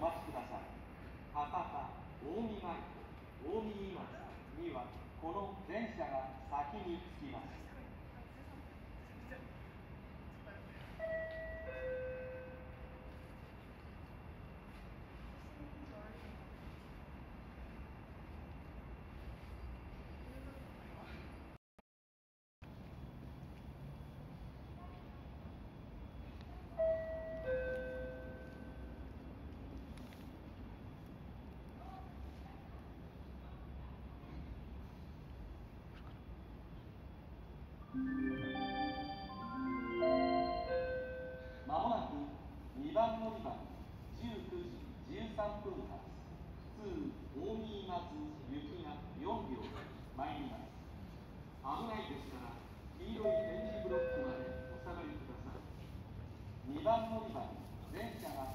待ちください。博多、近江前と近江今津にはこの電車が先に着きます。まもなく2番乗り場19時13分発普通近江今津行きが4両で参ります。危ないですから黄色い点字ブロックまでお下がりください。2番乗り場に電車が